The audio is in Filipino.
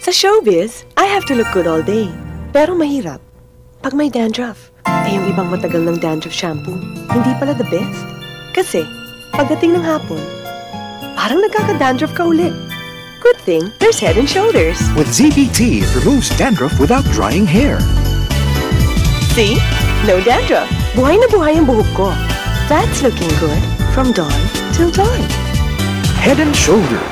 Sa showbiz, I have to look good all day. Pero mahirap. Pag may dandruff, yung ibang matagal ng dandruff shampoo, hindi pala the best. Kasi, pagdating ng hapon, parang nagkaka-dandruff ka ulit. Good thing, there's Head and Shoulders. With ZBT, it removes dandruff without drying hair. See? No dandruff. Buhay na buhay ang buhok ko. That's looking good from dawn till dawn. Head and Shoulders.